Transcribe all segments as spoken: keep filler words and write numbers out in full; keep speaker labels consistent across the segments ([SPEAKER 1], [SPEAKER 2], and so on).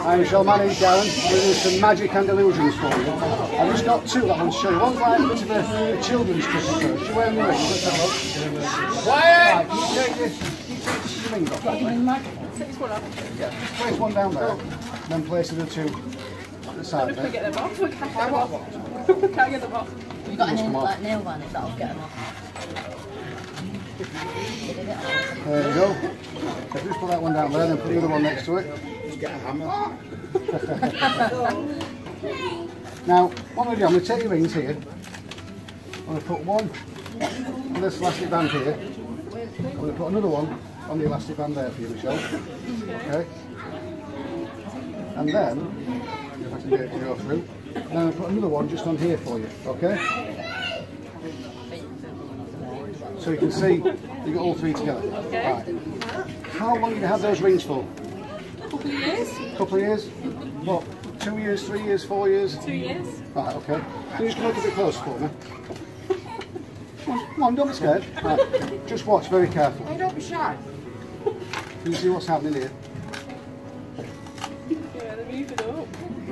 [SPEAKER 1] I shall manage Darren. We'll do some magic and illusions for you. I've just got two that I want to show you. One's like a bit of a, a children's Christmas first. You're wearing the ring. Let's have a look. Quiet! Right, can you take this? Can you take this ring off?
[SPEAKER 2] Take this one off.
[SPEAKER 1] Yeah, just place one down there. Then place the other two at the side.
[SPEAKER 2] I'm just going to get them off. We can't get them off. We can't get them off.
[SPEAKER 3] You've got a nail, like, nail varnish that'll get them off.
[SPEAKER 1] There you go. So just put that one down there, then put the other one next to it.
[SPEAKER 4] Just get a hammer.
[SPEAKER 1] Now, what I'm going to do, I'm going to take your rings here. I'm going to put one on this elastic band here. I'm going to put another one on the elastic band there for you, Michelle. Okay. And then, if I can get it to go through, then I'll put another one just on here for you. Okay. So you can see you've got all three together.
[SPEAKER 2] Okay.
[SPEAKER 1] Right. How long have you had those rings for?
[SPEAKER 2] A couple of years.
[SPEAKER 1] A couple of years? What? Two years, three years, four years?
[SPEAKER 2] Two years.
[SPEAKER 1] Right, okay. Can you just come up a bit closer for me? Come on, come on, don't be scared. Right. Just watch very carefully.
[SPEAKER 4] Oh, don't be shy.
[SPEAKER 1] Can you see what's happening here?
[SPEAKER 2] Yeah, they're moving up.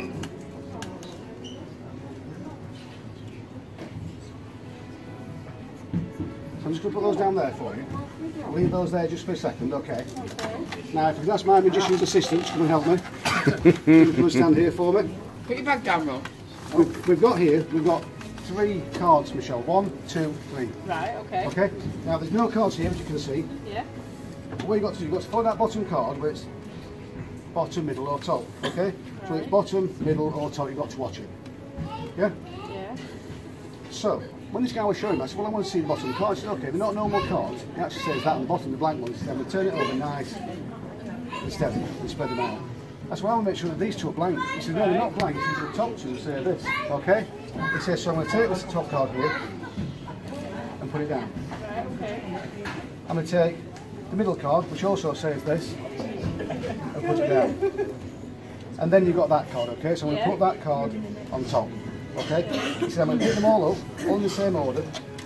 [SPEAKER 1] So I'm just going to put those down there for you. I'll leave those there just for a second, okay?
[SPEAKER 2] Okay.
[SPEAKER 1] Now, if I can ask my magician's assistant to come and help me, you can stand here for me.
[SPEAKER 4] Put your bag down, Ron.
[SPEAKER 1] We've, we've got here, we've got three cards, Michelle. One, two, three.
[SPEAKER 2] Right, okay.
[SPEAKER 1] Okay? Now, there's no cards here, as you can see.
[SPEAKER 2] Yeah.
[SPEAKER 1] What you've got to do, you've got to follow that bottom card where it's bottom, middle or top, okay?
[SPEAKER 2] Right.
[SPEAKER 1] So it's bottom, middle or top, you've got to watch it. Yeah?
[SPEAKER 2] Yeah.
[SPEAKER 1] So, when this guy was showing me, I said, well, I want to see the bottom of the card. He said, okay, they're not normal cards. He actually says that on the bottom, the blank ones. Then we turn it over nice and steady and spread them out. I said, well, I want to make sure that these two are blank. He said, no, they're not blank. He says, the top two say this, okay? He says, so I'm going to take this top card here and put it down.
[SPEAKER 2] Right, okay.
[SPEAKER 1] I'm going to take the middle card, which also says this, and put it down. And then you've got that card, okay? So I'm going to
[SPEAKER 2] Yeah.
[SPEAKER 1] put that card on top, okay? He said, I'm going to pick them all up, all in the same order.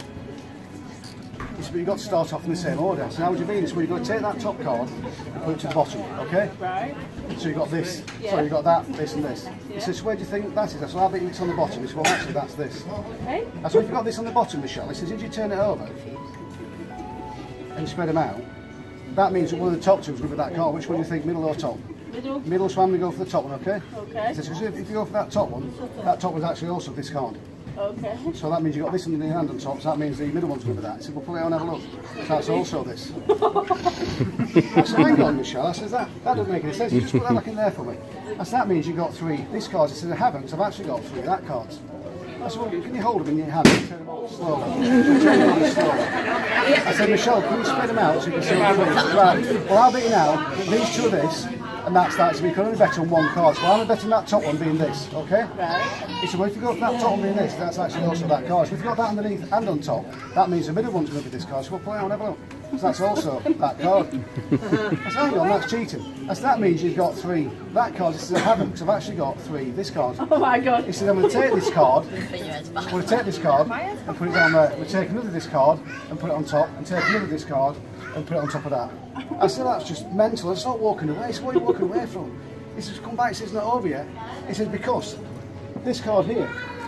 [SPEAKER 1] He said, but you've got to start off in the same order. So how would you mean? So you've got to take that top card and put it to the bottom, okay?
[SPEAKER 2] Right.
[SPEAKER 1] So you've got this,
[SPEAKER 2] Yeah.
[SPEAKER 1] so you've got that, this and this. He
[SPEAKER 2] Yeah.
[SPEAKER 1] says, so where do you think that is? I said, I bet it's on the bottom. He said, well, actually, that's this.
[SPEAKER 2] Okay.
[SPEAKER 1] I said, if you've got this on the bottom, Michelle, he says, if you turn it over and you spread them out, that means that one of the top two is going to be that card. Which one do you think, middle or top?
[SPEAKER 2] Middle.
[SPEAKER 1] Middle, so I'm going to go for the top one, okay?
[SPEAKER 2] Okay.
[SPEAKER 1] He says, 'cause if, if you go for that top one, that top one's actually also this card.
[SPEAKER 2] Okay.
[SPEAKER 1] So that means you've got this in the hand on top, so that means the middle one's going to be that. He said, well, pull it out and have a look. So that's also this. I said, hang on, Michelle. I said, that, that doesn't make any sense. You just put that back in there for me. I said, that means you've got three. This card, he said, I haven't, because I've actually got three of that cards. I said, well, can you hold them in your hand and turn them over slowly? Turn them over slowly. I said, Michelle, can you spread them out so you can see the three? Right, well, I'll bet you now that these two are this, and that's that, so we can only bet on one card. So I'm betting that top one being this, okay?
[SPEAKER 2] Right.
[SPEAKER 1] He said, well, if you go for that top one being this, that's actually also that card. So if you've got that underneath and on top, that means the middle one's going to be this card. So we'll play on, have a look. So that's also that card. I said, hang on, that's cheating. I said, that means you've got three. That card, he said, I haven't, because I've actually got three. This card.
[SPEAKER 2] Oh my God.
[SPEAKER 1] He said, I'm going to take this card,
[SPEAKER 3] Put your heads back.
[SPEAKER 1] I'm going to take this card and put it down there. We'll take another this card and put it on top, and take another this card and put it on top of that. I said, that's just mental. It's not walking away. So what are you walking away from? He says, come back. He says, it's not over yet. He says, because this card here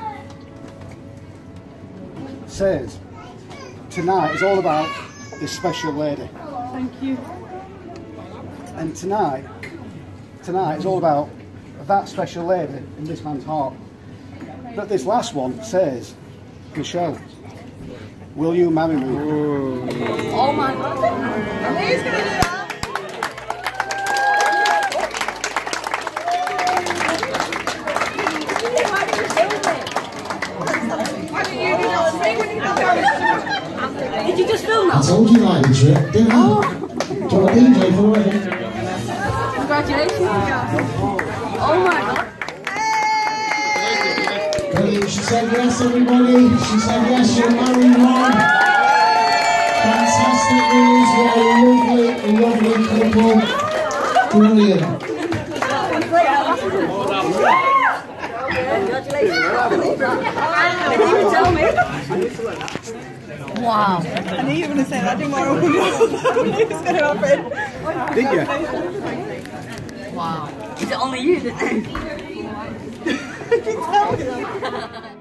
[SPEAKER 1] says, tonight is all about this special lady.
[SPEAKER 2] Thank you.
[SPEAKER 1] And tonight, tonight is all about that special lady in this man's heart. But this last one says, Michelle, will you marry me?
[SPEAKER 3] Oh my God. He's going to do that. Did you just film that?
[SPEAKER 5] I told you like the trip, didn't I? Oh. Do you want a D J for it?
[SPEAKER 2] Congratulations. Oh my God.
[SPEAKER 5] Brilliant. She said yes, everybody. She said yes, you're married, Ron. Fantastic news. What a lovely, lovely couple. Brilliant.
[SPEAKER 2] Congratulations. Didn't even tell me.
[SPEAKER 3] Wow.
[SPEAKER 2] I knew you were going to say that. I didn't want to open it up. I knew it was going to happen.
[SPEAKER 1] Did you?
[SPEAKER 3] Wow.
[SPEAKER 2] Is it only you that knows?